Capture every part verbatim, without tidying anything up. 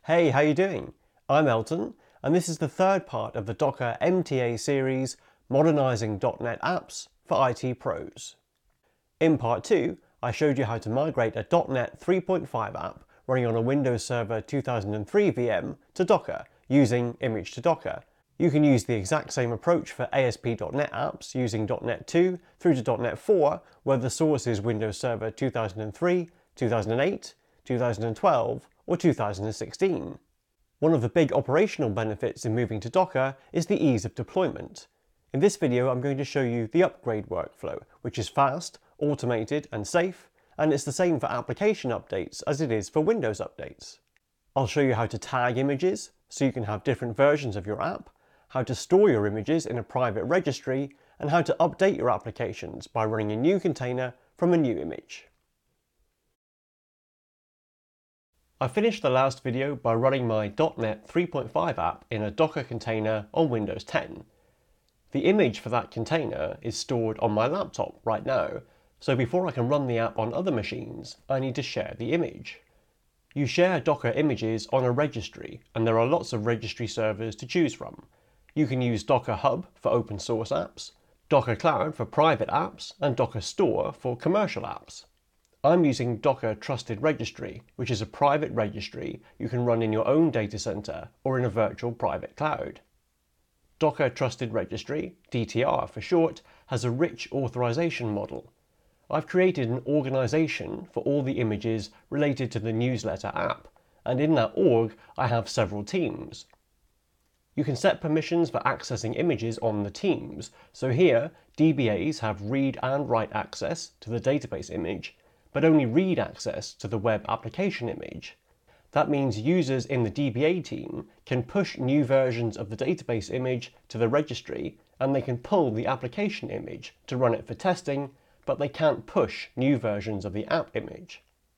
Hey, how you doing? I'm Elton, and this is the third part of the Docker M T A series, Modernizing dot net Apps for I T Pros. In part two, I showed you how to migrate a dot net three point five app running on a Windows Server two thousand three V M to Docker using Image to Docker. You can use the exact same approach for A S P dot net apps using dot net two through to dot net four, where the source is Windows Server two thousand three, two thousand eight, two thousand twelve, or two thousand sixteen. One of the big operational benefits in moving to Docker is the ease of deployment. In this video, I'm going to show you the upgrade workflow, which is fast, automated, and safe, and it's the same for application updates as it is for Windows updates. I'll show you how to tag images, so you can have different versions of your app, how to store your images in a private registry, and how to update your applications by running a new container from a new image. I finished the last video by running my dot net three point five app in a Docker container on Windows ten. The image for that container is stored on my laptop right now, so before I can run the app on other machines, I need to share the image. You share Docker images on a registry, and there are lots of registry servers to choose from. You can use Docker Hub for open source apps, Docker Cloud for private apps, and Docker Store for commercial apps. I'm using Docker Trusted Registry, which is a private registry you can run in your own data center or in a virtual private cloud. Docker Trusted Registry, D T R for short, has a rich authorization model. I've created an organization for all the images related to the newsletter app, and in that org I have several teams. You can set permissions for accessing images on the teams, so here D B As have read and write access to the database image, but only read access to the web application image. That means users in the D B A team can push new versions of the database image to the registry, and they can pull the application image to run it for testing, but they can't push new versions of the app image.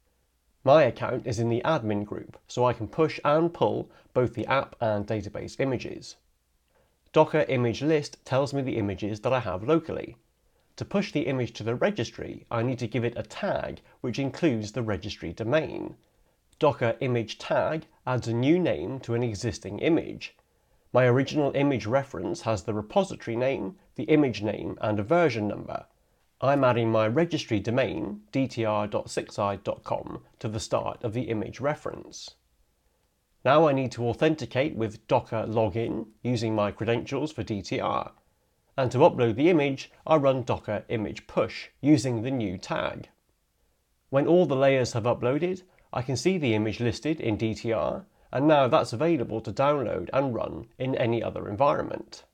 My account is in the admin group, so I can push and pull both the app and database images. Docker image list tells me the images that I have locally. To push the image to the registry, I need to give it a tag which includes the registry domain. Docker image tag adds a new name to an existing image. My original image reference has the repository name, the image name, and a version number. I'm adding my registry domain, d t r dot sixside dot com, to the start of the image reference. Now I need to authenticate with Docker login using my credentials for D T R. And to upload the image, I run Docker image push using the new tag. When all the layers have uploaded, I can see the image listed in D T R, and now that's available to download and run in any other environment.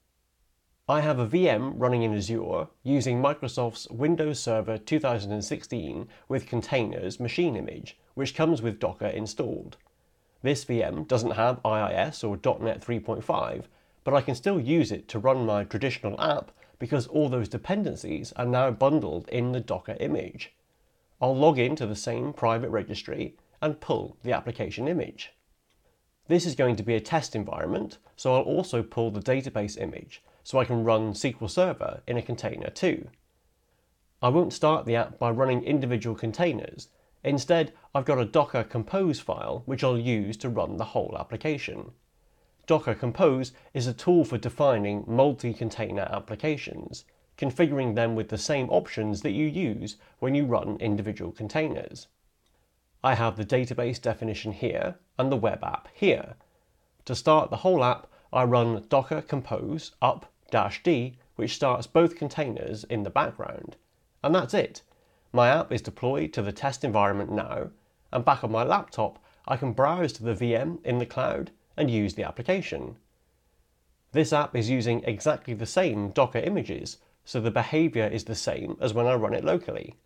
I have a V M running in Azure using Microsoft's Windows Server two thousand sixteen with containers machine image, which comes with Docker installed. This V M doesn't have I I S or dot net three point five, but I can still use it to run my traditional app because all those dependencies are now bundled in the Docker image. I'll log into the same private registry and pull the application image. This is going to be a test environment, so I'll also pull the database image so I can run S Q L Server in a container too. I won't start the app by running individual containers. Instead, I've got a Docker Compose file which I'll use to run the whole application. Docker Compose is a tool for defining multi-container applications, configuring them with the same options that you use when you run individual containers. I have the database definition here and the web app here. To start the whole app, I run Docker Compose up-d, which starts both containers in the background. And that's it. My app is deployed to the test environment now, and back on my laptop, I can browse to the V M in the cloud and use the application. This app is using exactly the same Docker images, so the behavior is the same as when I run it locally.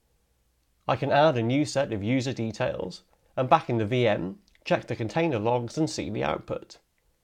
I can add a new set of user details, and back in the V M, check the container logs and see the output.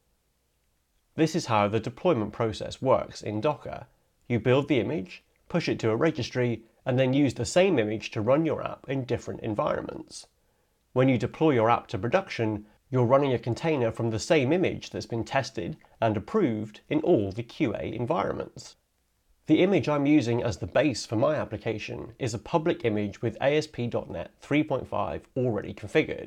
This is how the deployment process works in Docker. You build the image, push it to a registry, and then use the same image to run your app in different environments. When you deploy your app to production, you're running a container from the same image that's been tested and approved in all the Q A environments. The image I'm using as the base for my application is a public image with A S P dot net three point five already configured.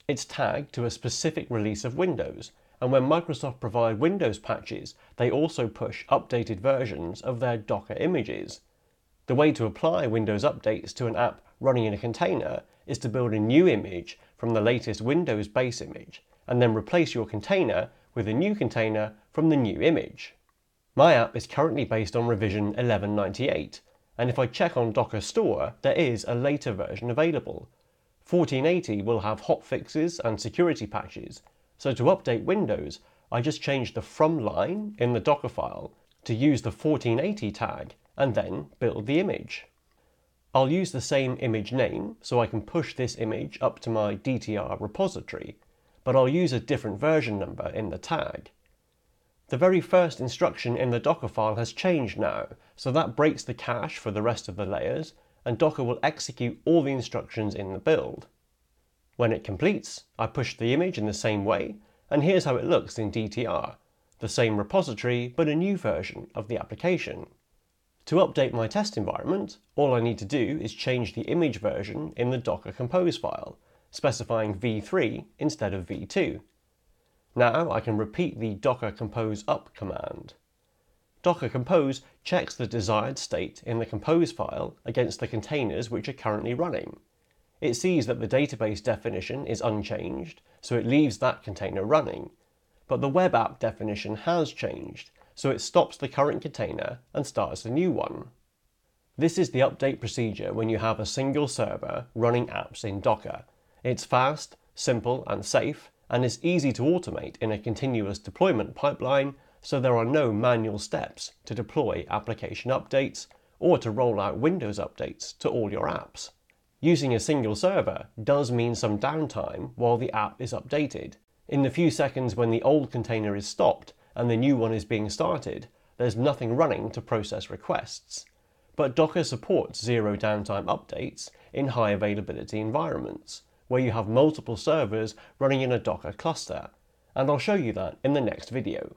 It's tagged to a specific release of Windows, and when Microsoft provide Windows patches, they also push updated versions of their Docker images. The way to apply Windows updates to an app running in a container is to build a new image from the latest Windows base image, and then replace your container with a new container from the new image. My app is currently based on revision eleven ninety-eight, and if I check on Docker Store, there is a later version available. fourteen eighty will have hotfixes and security patches, so to update Windows, I just change the from line in the Docker file to use the fourteen eighty tag and then build the image. I'll use the same image name so I can push this image up to my D T R repository, but I'll use a different version number in the tag. The very first instruction in the Docker file has changed now, so that breaks the cache for the rest of the layers, and Docker will execute all the instructions in the build. When it completes, I push the image in the same way, and here's how it looks in D T R. The same repository, but a new version of the application. To update my test environment, all I need to do is change the image version in the Docker Compose file, specifying v three instead of v two. Now I can repeat the Docker Compose up command. Docker Compose checks the desired state in the Compose file against the containers which are currently running. It sees that the database definition is unchanged, so it leaves that container running, but the web app definition has changed, so it stops the current container and starts a new one. This is the update procedure when you have a single server running apps in Docker. It's fast, simple and safe, and is easy to automate in a continuous deployment pipeline, so there are no manual steps to deploy application updates or to roll out Windows updates to all your apps. Using a single server does mean some downtime while the app is updated. In the few seconds when the old container is stopped and the new one is being started, there's nothing running to process requests. But Docker supports zero downtime updates in high availability environments, where you have multiple servers running in a Docker cluster, and I'll show you that in the next video.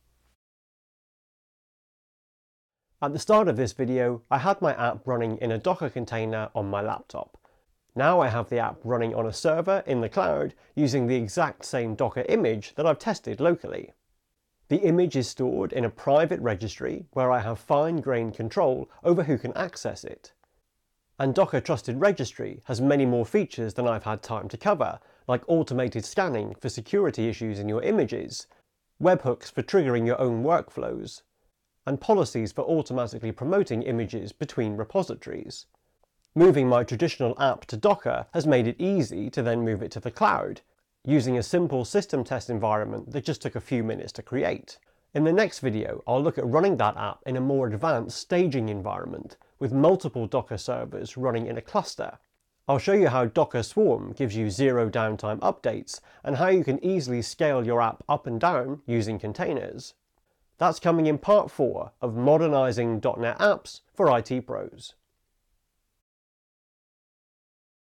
At the start of this video, I had my app running in a Docker container on my laptop. Now I have the app running on a server in the cloud using the exact same Docker image that I've tested locally. The image is stored in a private registry where I have fine-grained control over who can access it. And Docker Trusted Registry has many more features than I've had time to cover, like automated scanning for security issues in your images, webhooks for triggering your own workflows, and policies for automatically promoting images between repositories. Moving my traditional app to Docker has made it easy to then move it to the cloud, using a simple system test environment that just took a few minutes to create. In the next video, I'll look at running that app in a more advanced staging environment, with multiple Docker servers running in a cluster. I'll show you how Docker Swarm gives you zero downtime updates, and how you can easily scale your app up and down using containers. That's coming in part four of Modernizing dot net Apps for I T Pros.